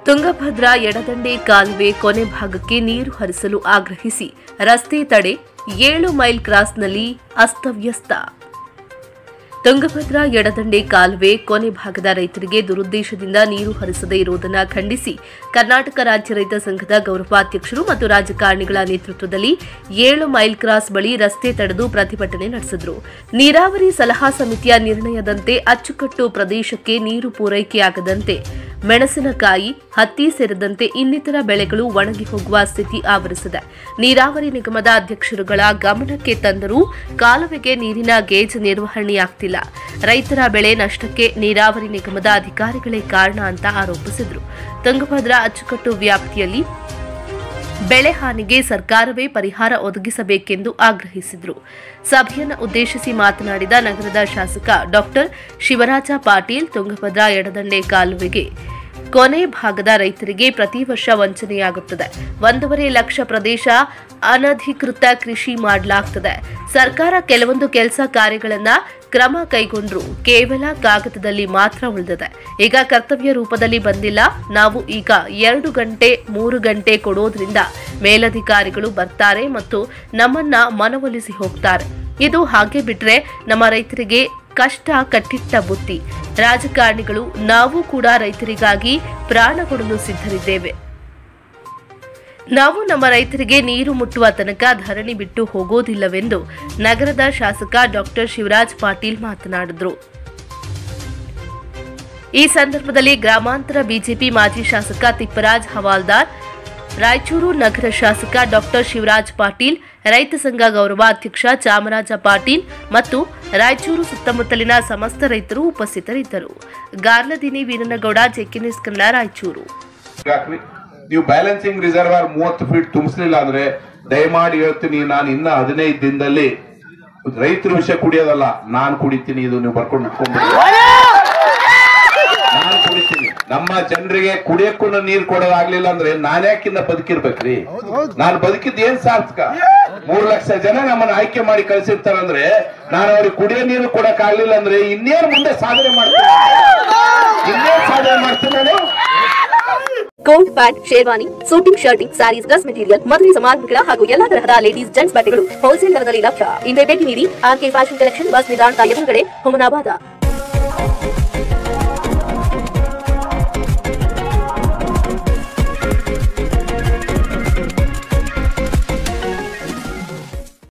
ತುಂಗಭದ್ರಾ ಎಡದಂಡೆ ಕಾಲುವೆ ಕೊನೆ ಭಾಗಕ್ಕೆ ನೀರು ಹರಿಸಲು ಆಗ್ರಹಿಸಿ ರಸ್ತೆ ತಡೆ 7 ಮೈಲ್ ಕ್ರಾಸ್ನಲ್ಲಿ ಅಸ್ತವ್ಯಸ್ತ. ತುಂಗಭದ್ರಾ ಎಡದಂಡೆ ಕಾಲುವೆ ಕೊನೆ ಭಾಗದ ರೈತರಿಗೆ ದುರುದ್ದೇಶದಿಂದ ನೀರು ಹರಿಸದೇ ಇರುವುದನ್ನು ಖಂಡಿಸಿ ಕರ್ನಾಟಕ ರಾಜ್ಯ ರೈತ ಸಂಘದ ಗೌರವಾಧ್ಯಕ್ಷರು ಮತ್ತು ರಾಜಕಾರಣಿಗಳ ನೇತೃತ್ವದಲ್ಲಿ 7 ಮೈಲ್ ಕ್ರಾಸ್ ಬಳಿ ರಸ್ತೆ ತಡೆದು ಪ್ರತಿಭಟನೆ ನಡೆಸಿದರು. ನೀರಾವರಿ ಸಲಹಾ ಸಮಿತಿಯ ನಿರ್ಣಯದಂತೆ ಅಚ್ಚುಕಟ್ಟು ಪ್ರದೇಶಕ್ಕೆ ನೀರು ಪೂರೈಕೆಯಾಗದಂತೆ ಮೆಣಸಿನಕಾಯಿ, ಹತ್ತಿ ಸೇರಿದಂತೆ ಇನ್ನಿತರ ಬೆಳೆಗಳು ಒಣಗಿ ಹೋಗುವ ಸ್ಥಿತಿ ಆವರಿಸಿದೆ. ನೀರಾವರಿ ನಿಗಮದ ಅಧ್ಯಕ್ಷರುಗಳ ಗಮನಕ್ಕೆ ತಂದರೂ ಕಾಲುವೆಗೆ ನೀರಿನ ಗೇಜ್ ನಿರ್ವಹಣೆಯಾಗ್ತಿಲ್ಲ. ರೈತರ ಬೆಳೆ ನಷ್ಟಕ್ಕೆ ನೀರಾವರಿ ನಿಗಮದ ಅಧಿಕಾರಿಗಳೇ ಕಾರಣ ಅಂತ ಆರೋಪಿಸಿದರು. ತುಂಗಭದ್ರಾ ಅಚ್ಚುಕಟ್ಟು ವ್ಯಾಪ್ತಿಯಲ್ಲಿ ಬೆಳೆ ಹಾನಿಗೆ ಸರ್ಕಾರವೇ ಪರಿಹಾರ ಒದಗಿಸಬೇಕೆಂದು ಆಗ್ರಹಿಸಿದರು. ಸಭೆಯನ್ನು ಉದ್ದೇಶಿಸಿ ಮಾತನಾಡಿದ ನಗರದ ಶಾಸಕ ಡಾಕ್ಟರ್ ಶಿವರಾಜ ಪಾಟೀಲ್, ತುಂಗಭದ್ರಾ ಎಡದಂಡೆ ಕಾಲುವೆಗೆ ಕೊನೆ ಭಾಗದ ರೈತರಿಗೆ ಪ್ರತಿ ವರ್ಷ ವಂಚನೆಯಾಗುತ್ತದೆ. 1.5 ಲಕ್ಷ ಪ್ರದೇಶ ಅನಧಿಕೃತ ಕೃಷಿ ಮಾಡಲಾಗುತ್ತದೆ. ಸರ್ಕಾರ ಕೆಲವೊಂದು ಕೆಲಸ ಕಾರ್ಯಗಳನ್ನು ಕ್ರಮ ಕೈಗೊಂಡ್ರು ಕೇವಲ ಕಾಗದದಲ್ಲಿ ಮಾತ್ರ ಉಳಿದಿದೆ. ಈಗ ಕರ್ತವ್ಯ ರೂಪದಲ್ಲಿ ಬಂದಿಲ್ಲ. ನಾವು ಈಗ 2 ಗಂಟೆ 3 ಗಂಟೆ ಕೊಡೋದ್ರಿಂದ ಮೇಲಧಿಕಾರಿಗಳು ಬರ್ತಾರೆ ಮತ್ತು ನಮ್ಮನ್ನ ಮನವೊಲಿಸಿ ಹೋಗ್ತಾರೆ. ಇದು ಹಾಗೆ ಬಿಟ್ರೆ ನಮ್ಮ ರೈತರಿಗೆ ಕಷ್ಟ ಕಟ್ಟಿಟ್ಟ ಬುತ್ತಿ. ರಾಜಕಾರಣಿಗಳು ನಾವು ಕೂಡ ರೈತರಿಗಾಗಿ ಪ್ರಾಣ ಕೊಡಲು ಸಿದ್ಧರಿದ್ದೇವೆ. ನಾವು ನಮ್ಮ ರೈತರಿಗೆ ನೀರು ಮುಟ್ಟುವ ತನಕ ಧರಣಿ ಬಿಟ್ಟು ಹೋಗೋದಿಲ್ಲವೆಂದು ನಗರದ ಶಾಸಕ ಡಾಕ್ಟರ್ ಶಿವರಾಜ್ ಪಾಟೀಲ್ ಮಾತನಾಡಿದರು. ಈ ಸಂದರ್ಭದಲ್ಲಿ ಗ್ರಾಮಾಂತರ ಬಿಜೆಪಿ ಮಾಜಿ ಶಾಸಕ ತಿಪ್ಪರಾಜ್ ಹವಾಲ್ದಾರ್, ರಾಯಚೂರು ನಗರ ಶಾಸಕ ಡಾಕ್ಟರ್ ಶಿವರಾಜ್ ಪಾಟೀಲ್, ರೈತ ಸಂಘ ಗೌರವಾಧ್ಯಕ್ಷ ಚಾಮರಾಜ ಪಾಟೀಲ್ ಮತ್ತು ರಾಯಚೂರು ಸುತ್ತಮುತ್ತಲಿನ ಸಮಸ್ತ ರೈತರು ಉಪಸ್ಥಿತರಿದ್ದರು. ಗಾರ್ಲದಿನಿ ವೀರನಗೌಡ, ಜೆಕೆನ್ಯೂಸ್ ಕನ್ನಡ, ರಾಯಚೂರು. ನೀವು ಬ್ಯಾಲೆನ್ಸಿಂಗ್ ರಿಸರ್ವರ್ 30 ಫೀಟ್ ತುಂಬಿಸಲಿಲ್ಲ ಅಂದ್ರೆ ದಯಮಾಡಿ ಹೇಳ್ತೀನಿ, ನಾನು ಇನ್ನ 15 ದಿನದಲ್ಲಿ ರೈತರ ವಿಷಯ ಕುಡಿಯೋದಲ್ಲ, ನಾನು ಕುಡಿತೀನಿ. ಇದು ನೀವು ಬರ್ಕೊಂಡು ನಾನು ಕುಡಿತೀನಿ. ನಮ್ಮ ಜನರಿಗೆ ಕುಡಿಯಕ್ಕೂ ನೀರು ಕೊಡೋದಾಗ್ಲಿಲ್ಲ ಅಂದ್ರೆ ನಾನು ಯಾಕಿನ್ನ ಬದುಕಿರ್ಬೇಕ್ರಿ? ನಾನು ಬದುಕಿದ್ ಏನ್ ಸಾರ್ಥಕ? 3 ಲಕ್ಷ ಜನ ನಮ್ಮನ್ನ ಆಯ್ಕೆ ಮಾಡಿ ಕಳಿಸಿರ್ತಾರಂದ್ರೆ ನಾನು ಅವ್ರಿಗೆ ಕುಡಿಯೋ ನೀರು ಕೊಡಕ್ ಆಗ್ಲಿಲ್ಲ ಅಂದ್ರೆ ಇನ್ನೇನು ಮುಂದೆ ಸಾಧನೆ ಮಾಡ್ತೀನಿ? ನಾನು coat, pant, sherwani, suiting, shirting, sarees, dress material, ಮದುವೆ ಸಮಾರಂಭಗಳ ಹಾಗೂ ಎಲ್ಲಾ ತರಹದ ಲೇಡೀಸ್ ಜೆಂಟ್ಸ್ ಬಟ್ಟೆಗಳು ಹೋಲ್ಸೇಲ್ ದರದಲ್ಲಿ ಲಭ್ಯ. ಇಂದೇ ಭೇಟಿ ನೀಡಿ ಆರ್ಕೆ ಫ್ಯಾಷನ್ ಕಲೆಕ್ಷನ್, ಬಸ್ ನಿಲ್ದಾಣದ ಎದುರುಗಡೆ, ಹುಮನಾಬಾದ.